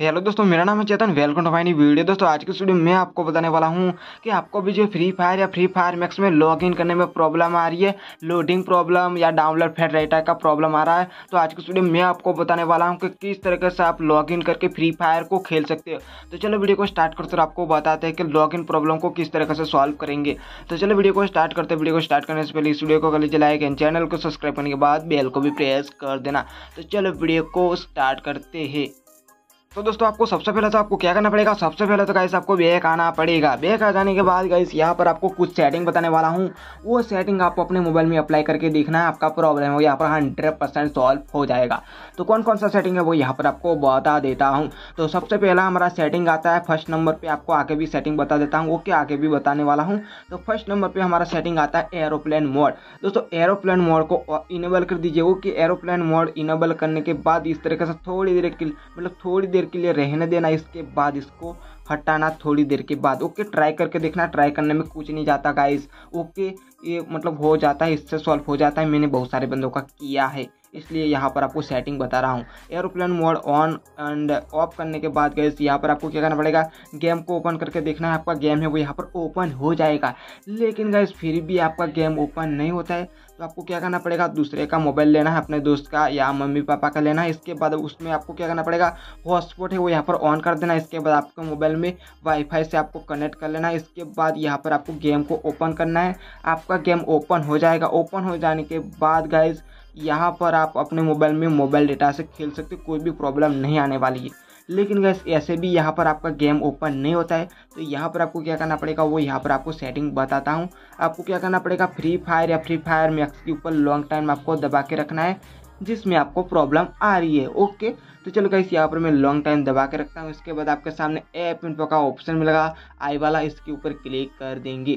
Hello दोस्तों, मेरा नाम है Chetan. Welcome to my new video. दोस्तों आज की वीडियो में आपको बताने वाला हूं कि आपको भी जो फ्री फायर या फ्री फायर मैक्स में लॉगिन करने में प्रॉब्लम आ रही है, लोडिंग प्रॉब्लम या डाउनलोड फेड राइटर का प्रॉब्लम आ रहा है, तो आज की वीडियो में आपको बताने वाला हूं कि किस तरीके से आप लॉगिन करके फ्री फायर को खेल सकते हो। तो चलो वीडियो को स्टार्ट करते और आपको बताते हैं कि लॉगिन प्रॉब्लम को किस तरीके से सॉल्व करेंगे। तो चलो वीडियो को स्टार्ट करते हैं। वीडियो को स्टार्ट करने से पहले इस वीडियो को कर लीजिए लाइक एंड चैनल को सब्सक्राइब करने के बाद बेल को भी प्रेस कर देना। तो चलो वीडियो को स्टार्ट करते हैं। तो दोस्तों आपको सबसे पहले तो आपको क्या करना पड़ेगा, सबसे पहले तो गाइस आपको बैक आना पड़ेगा। बैक आ जाने के बाद गाइस यहाँ पर आपको कुछ सेटिंग बताने वाला हूँ, वो सेटिंग आपको अपने मोबाइल में अप्लाई करके देखना है। आपका प्रॉब्लम है यहाँ पर 100% सॉल्व हो जाएगा। तो कौन कौन सा सेटिंग है वो यहाँ पर आपको बता देता हूँ। तो सबसे पहला हमारा सेटिंग आता है फर्स्ट नंबर पे, आपको आगे भी सेटिंग बता देता हूँ, ओके आगे भी बताने वाला हूँ। तो फर्स्ट नंबर पे हमारा सेटिंग आता है एरोप्लेन मोड। दोस्तों एरोप्लेन मोड को इनेबल कर दीजिए। ओके एरोप्लेन मोड इनेबल करने के बाद इस तरीके से थोड़ी देर के लिए रहने देना, इसके बाद इसको हटाना थोड़ी देर के बाद। ओके ट्राई करके देखना, ट्राई करने में कुछ नहीं जाता गाइस। ओके ये हो जाता है, इससे सॉल्व हो जाता है। मैंने बहुत सारे बंदों का किया है, इसलिए यहाँ पर आपको सेटिंग बता रहा हूँ। Aeroplane mode on and off करने के बाद गाइस यहाँ पर आपको क्या करना पड़ेगा, गेम को ओपन करके देखना है। आपका गेम है वो यहाँ पर ओपन हो जाएगा, लेकिन गाइस फिर भी आपका गेम ओपन नहीं होता है। तो आपको क्या करना पड़ेगा, दूसरे का मोबाइल लेना है, अपने दोस्त का या मम्मी पापा का लेना है। इसके बाद उसमें आपको क्या करना पड़ेगा, हॉटस्पॉट है वो यहाँ पर ऑन कर देना। इसके बाद आपके मोबाइल में वाईफाई से आपको कनेक्ट कर लेना है। इसके बाद यहाँ पर आपको गेम को ओपन करना है। आपका गेम ओपन हो जाएगा। ओपन हो जाने के बाद गाइस यहाँ पर आप अपने मोबाइल में मोबाइल डेटा से खेल सकते हो, कोई भी प्रॉब्लम नहीं आने वाली है। लेकिन गैस ऐसे भी यहाँ पर आपका गेम ओपन नहीं होता है। तो यहाँ पर आपको क्या करना पड़ेगा, वो यहाँ पर आपको सेटिंग बताता हूँ। आपको क्या करना पड़ेगा, फ्री फायर या फ्री फायर मैक्स के ऊपर लॉन्ग टाइम आपको दबा के रखना है जिसमें आपको प्रॉब्लम आ रही है। ओके तो चलो गाइस यहाँ पर मैं लॉन्ग टाइम दबा के रखता हूँ। इसके बाद आपके सामने ऐप इन्फो का ऑप्शन मिलेगा आई वाला, इसके ऊपर क्लिक कर देंगे।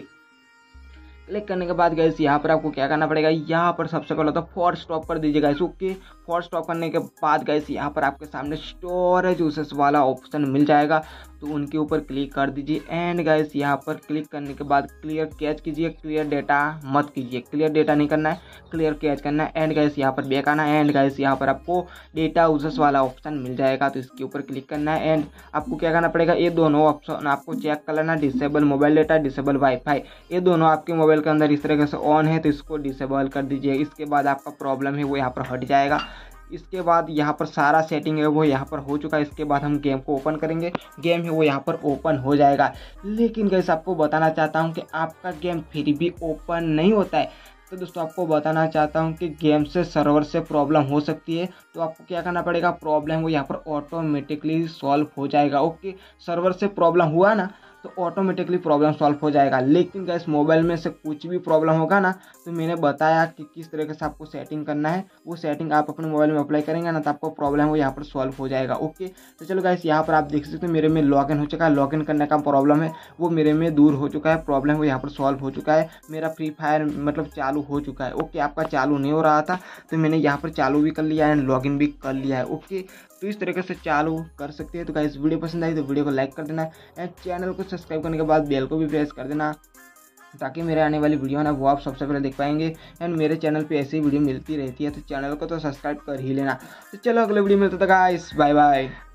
क्लिक करने के बाद गाइस यहाँ पर आपको क्या करना पड़ेगा, यहाँ पर सबसे पहले तो फोर्स स्टॉप कर दीजिए गाइस। ओके फोर्स स्टॉप करने के बाद गाइस यहाँ पर आपके सामने स्टोरेज यूसेस वाला ऑप्शन मिल जाएगा, तो उनके ऊपर क्लिक कर दीजिए। एंड गाइस यहाँ पर क्लिक करने के बाद क्लियर कैच कीजिए, क्लियर डेटा मत कीजिए, क्लियर डेटा नहीं करना है, क्लियर कैच करना है। एंड गाइस यहाँ पर बैक आना है। एंड गाइस यहाँ पर आपको डेटा यूसेस वाला ऑप्शन मिल जाएगा, तो इसके ऊपर क्लिक करना है। एंड आपको क्या करना पड़ेगा, ये दोनों ऑप्शन आपको चेक कर लेना, disable mobile data, disable wifi. ये दोनों आपके मोबाइल के अंदर इस तरीके से ऑन है, तो इसको डिसेबल कर दीजिए। इसके बाद आपका प्रॉब्लम है वो यहाँ पर हट जाएगा। इसके बाद यहाँ पर सारा सेटिंग है वो यहाँ पर हो चुका है। इसके बाद हम गेम को ओपन करेंगे, गेम है वो यहाँ पर ओपन हो जाएगा। लेकिन गाइस आपको बताना चाहता हूँ कि आपका गेम फिर भी ओपन नहीं होता है। तो दोस्तों आपको बताना चाहता हूँ कि गेम से सर्वर से प्रॉब्लम हो सकती है। तो आपको क्या करना पड़ेगा, प्रॉब्लम वो यहाँ पर ऑटोमेटिकली सॉल्व हो जाएगा। ओके सर्वर से प्रॉब्लम हुआ ना, तो ऑटोमेटिकली प्रॉब्लम सॉल्व हो जाएगा। लेकिन गैस मोबाइल में से कुछ भी प्रॉब्लम होगा ना, तो मैंने बताया कि किस तरीके से आपको सेटिंग करना है, वो सेटिंग आप अपने मोबाइल में अप्लाई करेंगे ना, तो आपको प्रॉब्लम वो यहाँ पर सॉल्व हो जाएगा। ओके तो चलो गैस यहाँ पर आप देख सकते हो मेरे में लॉगिन हो चुका है। लॉगिन करने का प्रॉब्लम है वो मेरे में दूर हो चुका है, प्रॉब्लम वो यहाँ पर सॉल्व हो चुका है। मेरा फ्री फायर चालू हो चुका है। ओके आपका चालू नहीं हो रहा था, तो मैंने यहाँ पर चालू भी कर लिया एंड लॉगिन भी कर लिया है। ओके तो इस तरीके से चालू कर सकते हैं। तो गाइस वीडियो पसंद आई तो वीडियो को लाइक कर देना एंड चैनल को सब्सक्राइब करने के बाद बेल को भी प्रेस कर देना, ताकि मेरे आने वाली वीडियो ना वो आप सबसे पहले देख पाएंगे। एंड मेरे चैनल पे ऐसी वीडियो मिलती रहती है, तो चैनल को तो सब्सक्राइब कर ही लेना। तो चलो अगले वीडियो में मिलते हैं गाइस, बाय बाय।